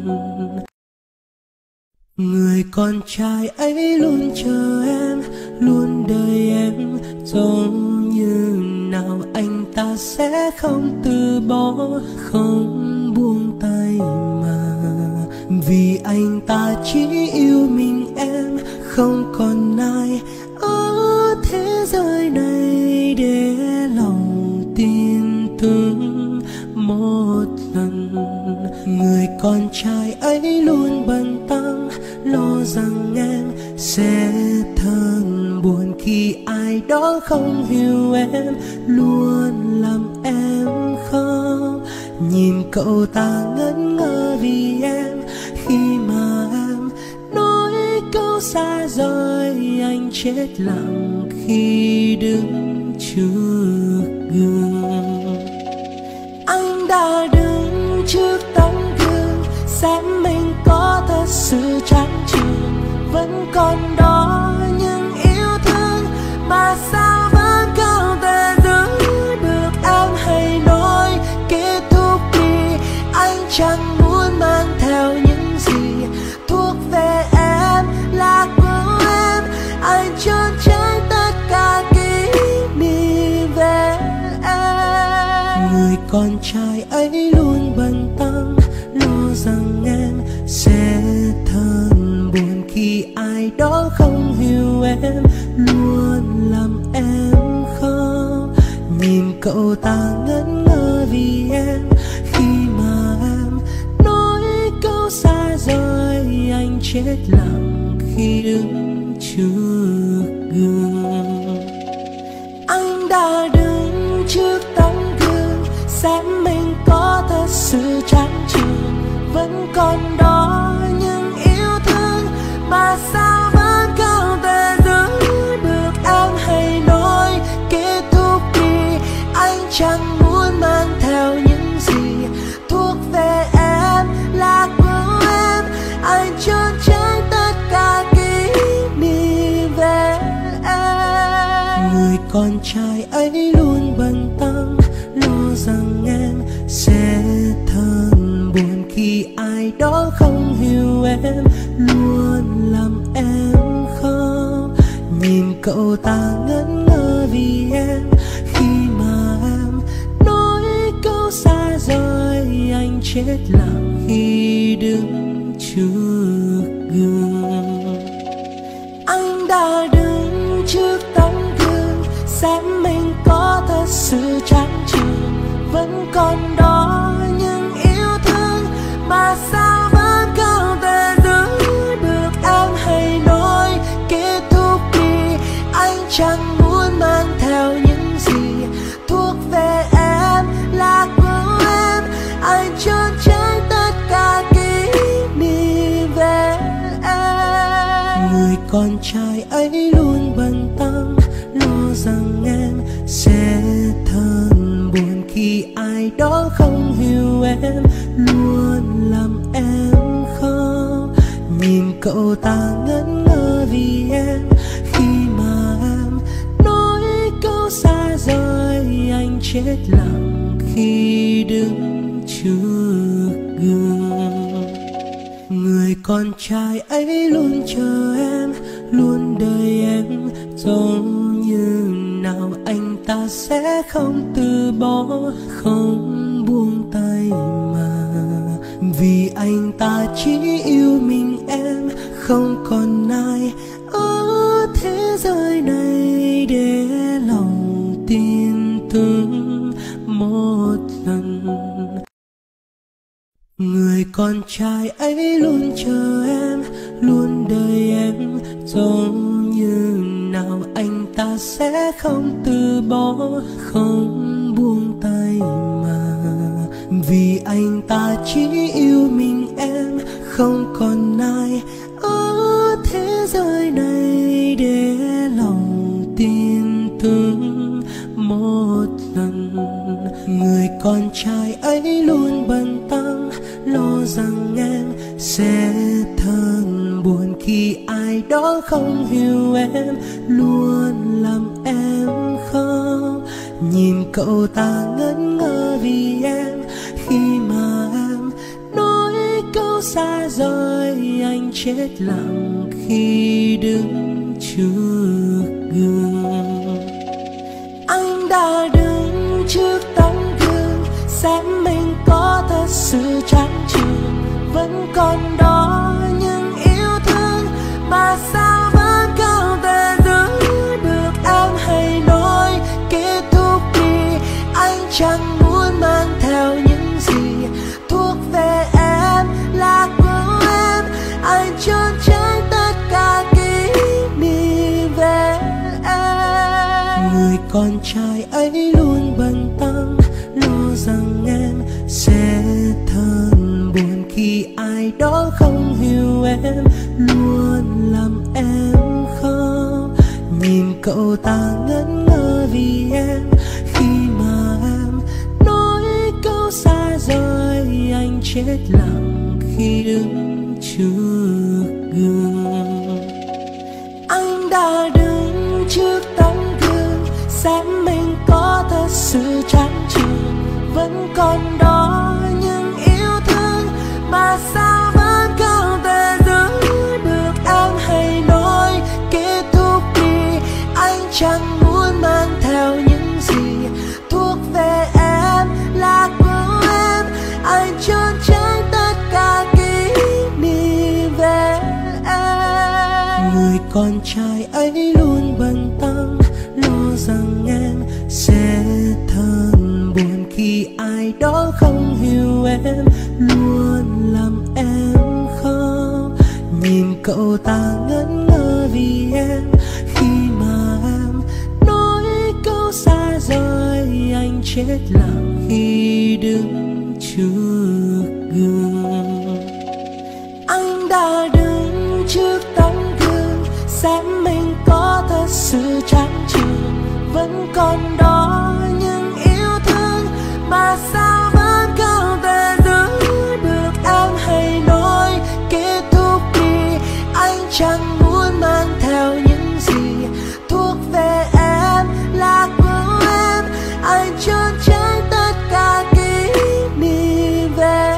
Người con trai ấy luôn chờ em, luôn đợi em, giống như nào anh ta sẽ không từ bỏ, không buông tay mà. Vì anh ta chỉ yêu mình em, không còn ai ở thế giới này để lòng tin tưởng một lần. Người con trai ấy luôn bận tâm, lo rằng em sẽ thân buồn khi ai đó không hiểu em, luôn làm em khóc. Nhìn cậu ta ngẩn ngơ vì em, khi mà em xa rồi anh chết lặng khi đứng trước gương. Anh đã đứng trước tấm gương xem mình có thật sự chẳng chừng, vẫn còn đó những yêu thương mà sao vẫn không thể giữ được. Em hãy nói kết thúc đi, anh chẳng muốn mang theo những gì thuộc về em là của em. Anh trốn tránh tất cả kỷ niệm về em. Người con trai ấy luôn bận tâm lo rằng em sẽ thân buồn khi ai đó không hiểu em, luôn làm em khóc. Nhìn cậu ta ngẩn ngơ vì em, khi mà em nói câu xa rồi anh chết lặng khi đứng trước gương. Anh đã đứng trước tấm gương xem mình có thật sự chẳng chừng, vẫn còn đó những yêu thương mà sao vẫn không thể giữ được. Em hãy nói kết thúc đi, anh chẳng muốn mang theo những gì thuộc về em là của em. Anh trốn tránh tất cả kỷ niệm về em. Người con trai ấy luôn bận tâm lo rằng em sẽ thân buồn khi ai đó không hiểu em, luôn làm em khóc. Nhìn cậu ta ngẩn ngơ vì em, khi mà em nói câu xa rồi anh chết lặng khi đứng trước gương. Anh đã đứng trước tấm gương xem mình có thật sự chẳng chừng, vẫn còn đó những yêu thương mà sao vẫn không thể giữ được. Em hãy nói kết thúc đi, anh chẳng muốn mang theo những gì thuộc về em là của em. Anh trốn tránh tất cả kỷ niệm về em. Người con trai ấy luôn bận tâm lo rằng em sẽ thân buồn khi ai đó không hiểu em, luôn làm em khóc. Nhìn cậu ta ngẩn ngơ vì em, khi mà em nói câu xa rồi anh chết lặng khi đứng trước gương. Người con trai ấy luôn chờ em, luôn đợi em, giống như nào anh ta sẽ không từ bỏ, không buông tay mà. Vì anh ta chỉ yêu mình em, không còn ai ở thế giới này để lòng tin tưởng một lần. Người con trai ấy luôn chờ em, luôn đợi em, giống như nào anh ta sẽ không từ bỏ, không buông tay mà. Vì anh ta chỉ yêu mình em, không còn ai ở thế giới này để lòng tin tưởng một lần. Người con trai ấy luôn bận tâm lo rằng em sẽ thân buồn khi ai đó không hiểu em, luôn làm em khóc. Nhìn cậu ta ngẩn ngơ vì em, khi mà em nói câu xa rồi anh chết lặng khi đứng trước gương. Anh đã đứng trước tấm gương xem mình có thật sự chẳng chừng, vẫn còn đó những yêu thương mà sao vẫn không thể giữ được. Em hãy nói kết thúc đi, anh chẳng muốn mang theo những gì thuộc về em là của em. Anh trốn tránh tất cả kỷ niệm về em. Người con trai ấy luôn bận tâm lo rằng em sẽ thân buồn khi ai đó không hiểu em, luôn làm em cậu ta ngẩn ngơ vì em. Khi mà em nói câu xa rồi, anh chết lặng khi đứng trước gương. Anh đã đứng trước tấm gương xem mình có thật sự chẳng chừng, vẫn còn đó những yêu thương mà sao vẫn không thể giữ được. Em hãy nói kết thúc đi, anh chẳng muốn mang theo những gì thuộc về em là của em. Anh trốn tránh tất cả kỷ niệm về em. Người con trai ấy luôn bận tâm lo rằng em sẽ thân buồn khi ai đó không hiểu em, luôn làm em khóc. Nhìn cậu ta ngẩn ngơ vì em. Khi mà em nói câu xa rồi, anh chết lặng khi đứng trước gương. Anh đã đứng trước tấm gương xem mình có thật sự chẳng chừng, vẫn còn đó những yêu thương mà sao vẫn không thể giữ được. Em hãy nói kết thúc đi, anh chẳng muốn mang theo những gì thuộc về em là của em. Anh trốn tránh tất cả kỷ niệm về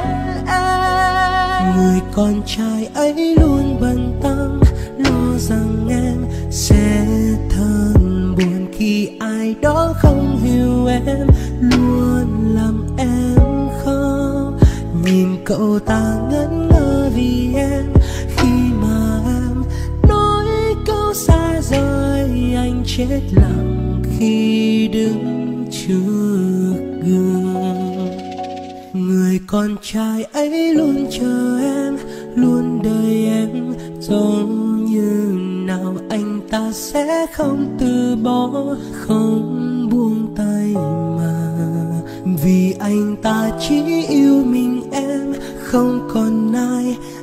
em. Người con trai ấy luôn bận tâm lo rằng em sẽ thân buồn khi ai đó không hiểu em, luôn làm em khóc. Nhìn cậu ta ngẩn ngơ vì em. Khi mà em nói câu xa rồi, anh chết lặng khi đứng trước gương. Người con trai ấy luôn chờ em, luôn đợi em, giống như nào anh ta sẽ không từ bỏ, không buông tay mà. Vì anh ta chỉ yêu mình em, không còn ai